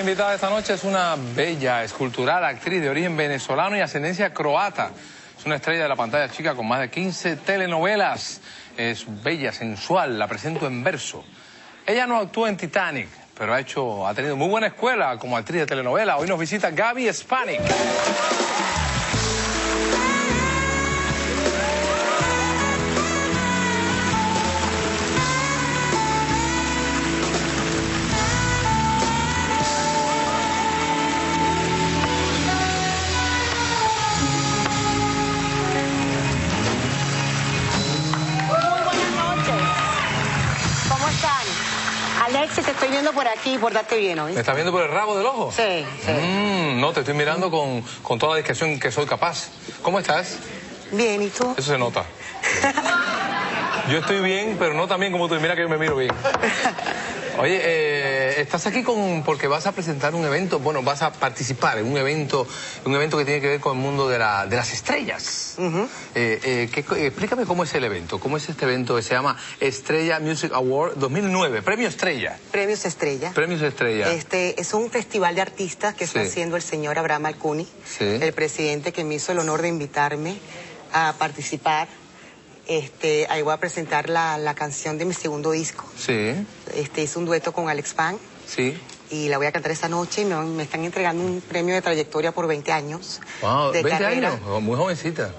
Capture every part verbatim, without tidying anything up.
invitada esta noche es una bella, escultural actriz de origen venezolano y ascendencia croata. Es una estrella de la pantalla chica con más de quince telenovelas. Es bella, sensual, la presento en verso. Ella no actuó en Titanic, pero ha hecho, ha tenido muy buena escuela como actriz de telenovela. Hoy nos visita Gaby Spanik. Alexis, te estoy viendo por aquí, pórtate bien, ¿oíste? ¿Me estás viendo por el rabo del ojo? Sí, sí. Mm, no, te estoy mirando con, con toda la discreción que soy capaz. ¿Cómo estás? Bien, ¿y tú? Eso se nota. Yo estoy bien, pero no tan bien como tú. Mira que yo me miro bien. Oye, eh, estás aquí con porque vas a presentar un evento, bueno, vas a participar en un evento, un evento que tiene que ver con el mundo de, la, de las estrellas. Uh-huh. eh, eh, ¿qué, explícame cómo es el evento, cómo es este evento que se llama Estrella Music Award dos mil nueve, Premio Estrella. Premios Estrella. Premios Estrella. Este es un festival de artistas que sí. está haciendo el señor Abraham Alcuni, sí. el presidente que me hizo el honor de invitarme a participar. Este, ahí voy a presentar la, la canción de mi segundo disco. Sí. Este, hice un dueto con Alex Pan. Sí. Y la voy a cantar esta noche y me, me están entregando un premio de trayectoria por veinte años. Wow, de veinte carrera. años, muy jovencita.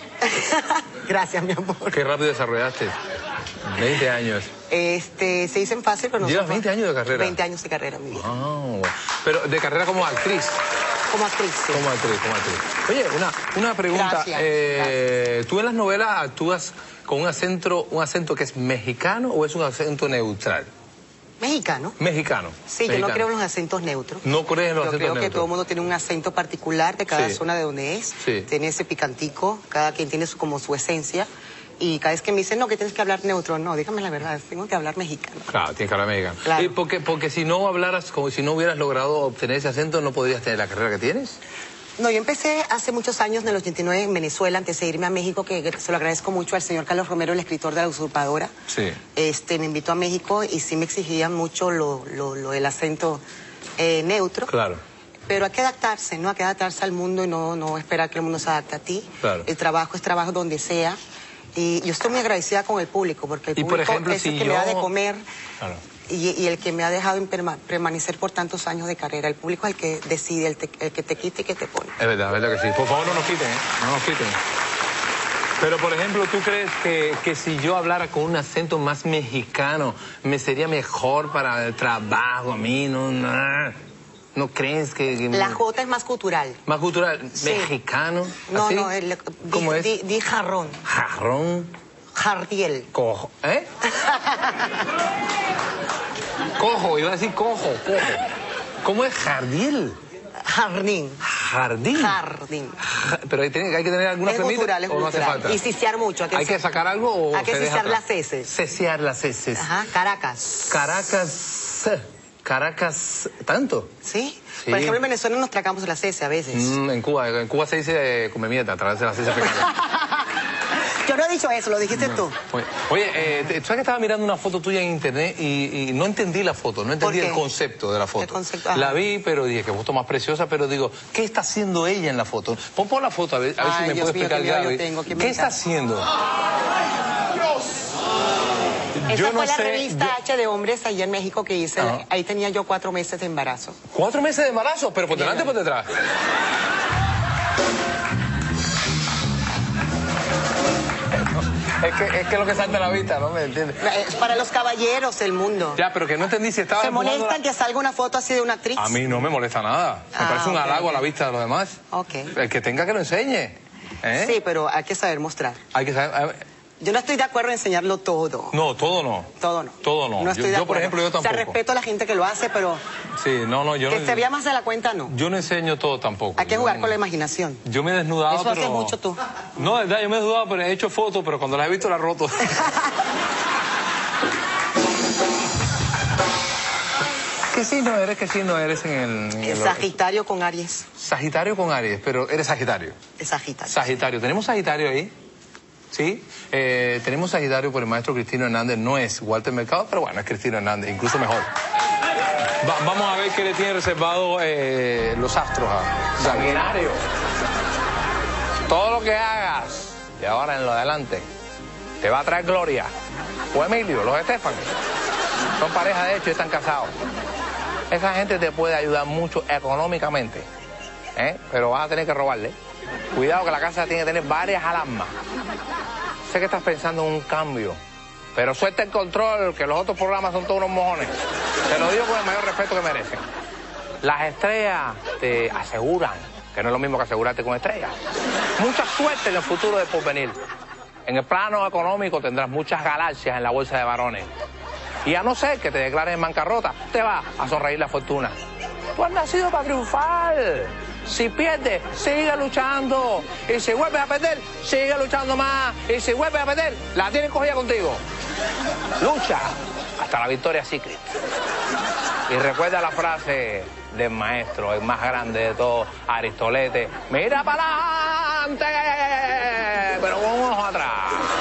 Gracias, mi amor. Qué rápido desarrollaste. veinte años. Este, se dicen fácil, pero no. ¿Llevas veinte años de carrera? veinte años de carrera, mi vida. Oh, pero de carrera como actriz. Como actriz, sí. Como actriz, como actriz. Oye, una, una pregunta. Gracias, eh, gracias. ¿Tú en las novelas actúas con un acento, un acento que es mexicano o es un acento neutral? ¿Mexicano? Mexicano. Sí, mexicano. yo no creo en los acentos neutros. ¿No crees en los yo acentos neutros? Yo creo que todo el mundo tiene un acento particular de cada sí. zona de donde es. Sí. Tiene ese picantico, cada quien tiene su, como su esencia. Y cada vez que me dicen, no, que tienes que hablar neutro, no, dígame la verdad, tengo que hablar mexicano. Claro, tienes que hablar mexicano. Claro. ¿Y porque, porque si no hablaras, como si no hubieras logrado obtener ese acento, no podrías tener la carrera que tienes? No, yo empecé hace muchos años, en el ochenta y nueve, en Venezuela, antes de irme a México, que se lo agradezco mucho al señor Carlos Romero, el escritor de La Usurpadora. Sí. Este, me invitó a México y sí me exigían mucho lo, lo, lo del acento eh, neutro. Claro. Pero hay que adaptarse, ¿no? Hay que adaptarse al mundo y no, no esperar que el mundo se adapte a ti. Claro. El trabajo es trabajo donde sea. Y yo estoy muy agradecida con el público, porque el y público por ejemplo, es el si que yo... me da de comer. Claro. Y, y el que me ha dejado en permanecer por tantos años de carrera. El público es el que decide, el, te, el que te quita y que te pone. Es verdad, es verdad que sí. Por favor, no nos quiten, ¿eh? No nos quiten. Pero, por ejemplo, ¿tú crees que, que si yo hablara con un acento más mexicano, me sería mejor para el trabajo a mí? No, no, ¿no crees que...? que la J es más cultural. ¿Más cultural? Sí. ¿Mexicano? No, ¿así? no, el, ¿cómo di, es? Di, di jarrón. ¿Jarrón? Jardiel. Cojo. ¿Eh? Cojo, iba a decir cojo, cojo. ¿Cómo es jardiel? Jardín. Jardín. Jardín. Ja, pero hay, hay que tener alguna es semilla cultural, es o no hace cultural. falta. Y cisear mucho. Hay que, ¿Hay que sacar algo o hay que se cisear deja las heces. Cesear las heces. Ajá, Caracas. Caracas. Caracas, ¿tanto? ¿Sí? Sí. Por ejemplo, en Venezuela nos tragamos las heces a veces. Mm, en Cuba, en Cuba se dice eh, come mierda, a través de las heces pequeñas. Yo no he dicho eso, lo dijiste no. tú. Oye, eh, ¿sabes que estaba mirando una foto tuya en internet y, y no entendí la foto, no entendí el concepto de la foto? El concepto, la vi, pero dije, qué foto más preciosa, pero digo, ¿qué está haciendo ella en la foto? Pon, pon la foto, a ver, a ver Ay, si me Dios puede mío, explicar qué Gaby. tengo, ¿Qué está haciendo? Esa yo fue no la sé, revista yo... H de hombres allá en México que hice. Ah. Ahí tenía yo cuatro meses de embarazo. ¿Cuatro meses de embarazo? ¿Pero por delante o por detrás? Es que, es que lo que salta a la vista, ¿no me entiendes? Es para los caballeros del mundo. Ya, pero que no entendí si estaba... ¿Se molestan la... que salga una foto así de una actriz? A mí no me molesta nada. Me ah, parece un okay, halago okay. a la vista de los demás. Ok. El que tenga que lo enseñe. ¿Eh? Sí, pero hay que saber mostrar. Hay que saber... Yo no estoy de acuerdo en enseñarlo todo. No, todo no. Todo no. Todo no. No estoy yo, de yo, por ejemplo, yo tampoco. O sea, respeto a la gente que lo hace, pero... Sí, no, no, yo que no... se vea más de la cuenta, no. Yo no enseño todo tampoco. Hay que jugar yo, con la imaginación. Yo me he desnudado, Eso pero... haces mucho tú. No, de verdad, yo me he desnudado, pero he hecho fotos, pero cuando las he visto las he roto. ¿Qué signo eres? ¿Qué signo eres en el...? En el Sagitario con Aries. Sagitario con Aries, pero eres Sagitario. Es Sagitario. Sagitario. ¿Tenemos Sagitario ahí? Sí. Eh, tenemos Sagitario por el maestro Cristino Hernández. No es Walter Mercado, pero bueno, es Cristino Hernández, incluso mejor. Va, vamos a ver qué le tienen reservado eh, los astros a Saginario. Todo lo que hagas de ahora en lo adelante te va a traer gloria. O Emilio, los Estefan. Son pareja de hecho y están casados. Esa gente te puede ayudar mucho económicamente, ¿eh? Pero vas a tener que robarle. Cuidado que la casa tiene que tener varias alarmas. Sé que estás pensando en un cambio, pero suelta el control, que los otros programas son todos unos mojones. Te lo digo con el mayor respeto que merecen. Las estrellas te aseguran, que no es lo mismo que asegurarte con estrellas. Mucha suerte en el futuro de porvenir. En el plano económico tendrás muchas galaxias en la bolsa de varones. Y a no ser que te declares en bancarrota, te va a sonreír la fortuna. Tú has nacido para triunfar. Si pierdes, sigue luchando. Y si vuelves a perder, sigue luchando más. Y si vuelves a perder, la tienes cogida contigo. Lucha hasta la victoria secret. Y recuerda la frase del maestro, el más grande de todos, Aristolete. Mira para adelante, pero con un ojo atrás.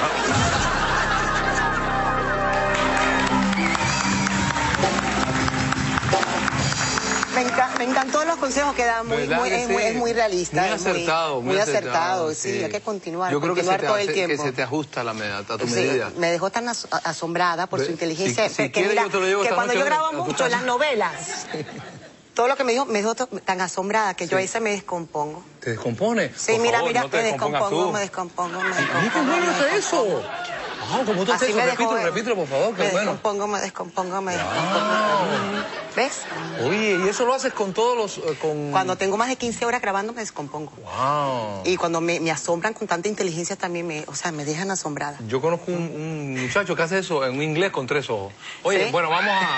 Me, enca me encantó los consejos que dan, muy, muy, es, sí? muy, es muy realista. Muy acertado, muy, muy acertado, acertado sí, sí, hay que continuar, Yo creo continuar que se, todo te, el tiempo. que se te ajusta la medida, a tu sí, medida. Me dejó tan as asombrada por Ve, su inteligencia, si, si que, mira, yo que cuando yo grabo mucho en las novelas, todo lo que me dijo me dejó tan asombrada que sí. yo ahí se me descompongo. ¿Te descompone? Sí, por mira, favor, mira, no te me, descompongo, me descompongo, me descompongo, ¿Y qué bueno es eso? Ah, ¿cómo tú haces eso? Repítelo, repítelo, por favor, qué me bueno. Descompongo, me descompongo, me descompongo. ¿Ves? Oye, ¿y eso lo haces con todos los...? Eh, con... Cuando tengo más de quince horas grabando, me descompongo. Wow. Y cuando me, me asombran con tanta inteligencia también, me, o sea, me dejan asombrada. Yo conozco un, un muchacho que hace eso en inglés con tres ojos. Oye, ¿sí? Bueno, vamos a...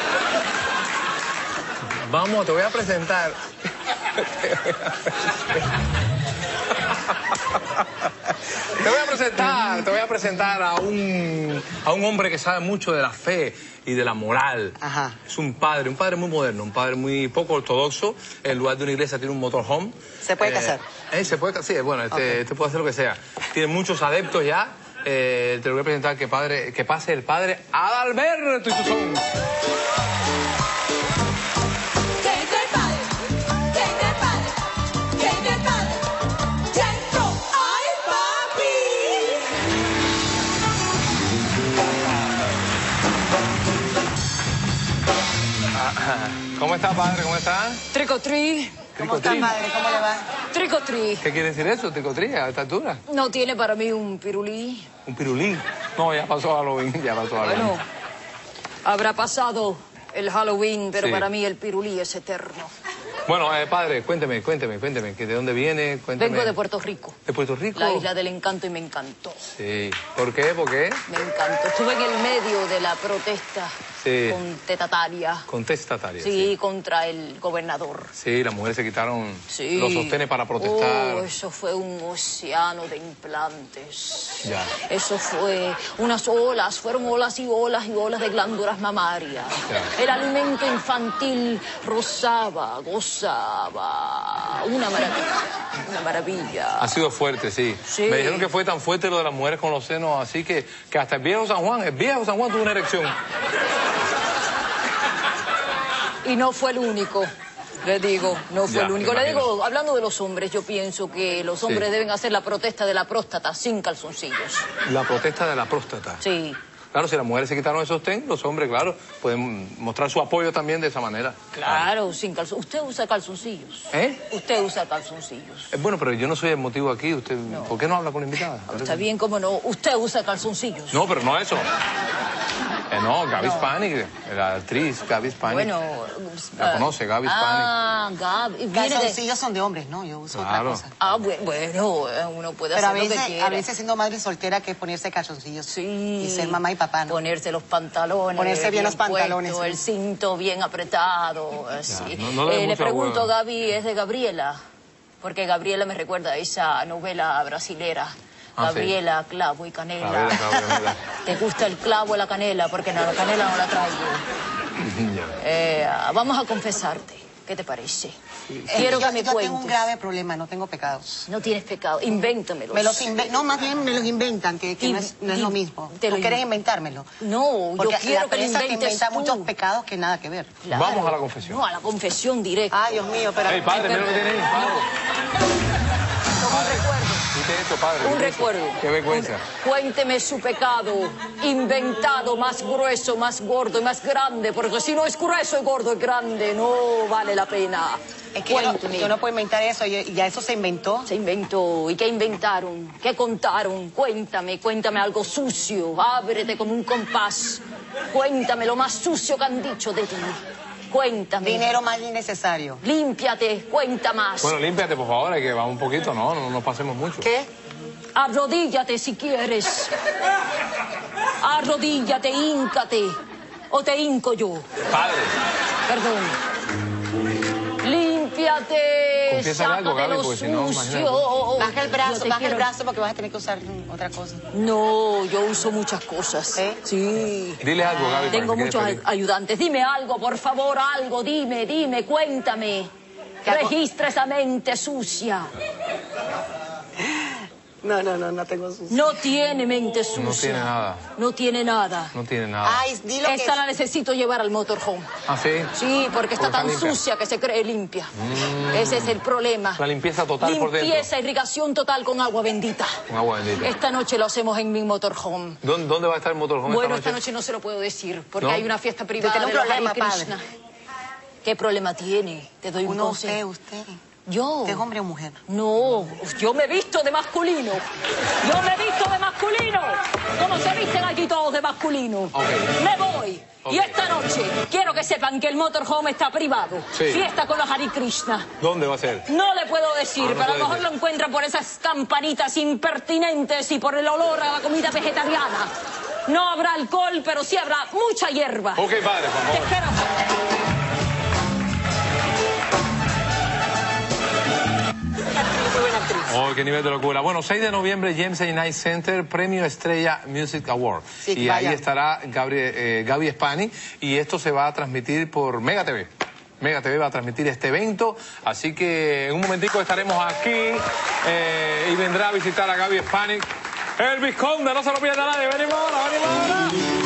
Vamos, te voy a presentar... Te voy a presentar, te voy a presentar a un, a un hombre que sabe mucho de la fe y de la moral. Ajá. Es un padre, un padre muy moderno, un padre muy poco ortodoxo. En lugar de una iglesia tiene un motorhome. ¿Se puede eh, casar? Eh, se puede casar, sí, bueno, este, okay. este puede hacer lo que sea. Tiene muchos adeptos ya. Eh, te lo voy a presentar que, padre, que pase el padre Adalberto Isusón. ¿Cómo está, padre? ¿Cómo está? Tricotri. ¿Cómo está, padre? ¿Cómo le va? Tricotri. ¿Qué quiere decir eso, tricotri, a esta altura? No tiene para mí un pirulí. ¿Un pirulí? No, ya pasó Halloween, ya pasó Halloween. Bueno, habrá pasado el Halloween, pero sí. para mí el pirulí es eterno. Bueno, eh, padre, cuénteme, cuénteme, cuénteme, ¿de dónde viene? Cuénteme. Vengo de Puerto Rico. ¿De Puerto Rico? La isla del encanto y me encantó. Sí. ¿Por qué? ¿Por qué? Me encantó. Estuve en el medio de la protesta sí. contestataria. Contestataria, sí, sí. contra el gobernador. Sí, las mujeres se quitaron sí. los sostenes para protestar. Oh, eso fue un océano de implantes. Ya. Eso fue unas olas, fueron olas y olas y olas de glándulas mamarias. Ya. El alimento infantil rozaba, gozaba. Una maravilla, una maravilla. Ha sido fuerte, sí. sí. Me dijeron que fue tan fuerte lo de las mujeres con los senos, así que, que hasta el viejo San Juan, el viejo San Juan tuvo una erección. Y no fue el único, le digo, no fue ya, el único. Le digo, hablando de los hombres, yo pienso que los hombres sí. deben hacer la protesta de la próstata sin calzoncillos. La protesta de la próstata. Sí. Claro, si las mujeres se quitaron el sostén, los hombres, claro, pueden mostrar su apoyo también de esa manera. Claro, claro. sin calzoncillos. ¿Usted usa calzoncillos? ¿Eh? Usted usa calzoncillos. Eh, bueno, pero yo no soy el motivo aquí. Usted, no. ¿Por qué no habla con la invitada? Está bien, cómo no. Usted usa calzoncillos. No, pero no eso. Eh, no, Gaby no. Hispanic, la actriz Gaby Hispanic. Bueno, la uh, conoce, Gaby Hispanic. Ah, Gaby. Calzoncillos de... son de hombres, ¿no? Yo uso claro. otra cosa. Ah, bueno, uno puede pero hacer a veces, lo que quiera. a veces siendo madre soltera que es ponerse calzoncillos. Sí. Y ser mamá y papá, ¿no? Ponerse los pantalones. Ponerse bien, bien los pantalones. Puesto, sí. El cinto bien apretado, así. No, no eh, le pregunto, huevo. Gaby, ¿es de Gabriela? Porque Gabriela me recuerda a esa novela brasilera. Ah, Gabriela, sí. clavo y canela. Gabriela, clavo y canela. ¿Te gusta el clavo y la canela? Porque no, la canela no la traigo. eh, vamos a confesarte. ¿Qué te parece? Sí. Quiero eh, que yo, me yo cuentes. tengo un grave problema, no tengo pecados. No tienes pecado, invéntamelos. Me los inve no, más bien me los inventan, que, que y, no, es, no es lo mismo. ¿Tú quieres inventármelo? No, porque yo quiero la que lo inventes te inventa tú. muchos pecados que nada que ver. Claro. Vamos a la confesión. No, a la confesión directa. Ay, Dios mío, pero... Hey, padre, mira lo que tiene ahí, padre. No, un recuerdo. Esto, padre, un recuerdo. Qué vergüenza. Un, cuénteme su pecado, inventado, más grueso, más gordo y más grande, porque si no es grueso y gordo y grande, no vale la pena. Es que yo no, yo no puedo inventar eso, yo, ya eso se inventó. Se inventó. ¿Y qué inventaron? ¿Qué contaron? Cuéntame, cuéntame algo sucio. Ábrete como un compás. Cuéntame lo más sucio que han dicho de ti. Cuéntame. Dinero más innecesario. Límpiate, cuenta más. Bueno, límpiate, por favor, hay que vamos un poquito, no, no nos pasemos mucho. ¿Qué? Arrodíllate si quieres. Arrodíllate, híncate. O te hinco yo. Padre. Perdón. Límpiate, sácate algo, Gaby, lo sucio. Si no, baja el brazo, baja quiero... el brazo porque vas a tener que usar otra cosa. No, yo uso muchas cosas. ¿Eh? Sí. Dile algo, Gaby. Tengo muchos ayudantes. Dime algo, por favor, algo. Dime, dime, cuéntame. Registra esa mente sucia. No, no, no, no tengo sucia. No tiene mente sucia. No tiene nada. No tiene nada. No tiene nada. Ay, dilo Esta que... la necesito llevar al motorhome. ¿Ah, sí? Sí, porque está porque tan está sucia que se cree limpia. Mm. Ese es el problema. La limpieza total limpieza, por dentro. Limpieza, irrigación total con agua bendita. Con agua bendita. Esta noche lo hacemos en mi motorhome. ¿Dónde, dónde va a estar el motorhome bueno, esta noche? esta noche no se lo puedo decir, porque ¿No? hay una fiesta privada de un los problema, Hare Krishna. Padre. ¿Qué problema tiene? Te doy un Uno, consejo. usted, usted. ¿Yo? ¿Usted es hombre o mujer? No, yo me he visto de masculino. Yo me he visto de masculino. Como se visten aquí todos de masculino. Okay. Me voy. Okay. Y esta noche quiero que sepan que el motorhome está privado. Sí. Fiesta con los Hare Krishna. ¿Dónde va a ser? No le puedo decir, ah, no pero a lo mejor decir. lo encuentran por esas campanitas impertinentes y por el olor a la comida vegetariana. No habrá alcohol, pero sí habrá mucha hierba. Ok, padre, por favor. Te espero. Muy buena actriz. Oh, qué nivel de locura. Bueno, seis de noviembre, James A. Knight Center, Premio Estrella Music Award. Sí, y vaya. ahí estará Gaby, eh, Gaby Spani, y esto se va a transmitir por Mega T V. Mega T V va a transmitir este evento, así que en un momentico estaremos aquí eh, y vendrá a visitar a Gaby Spani. El Vizconde, no se lo pierda nadie. Venimos ahora, venimos ahora.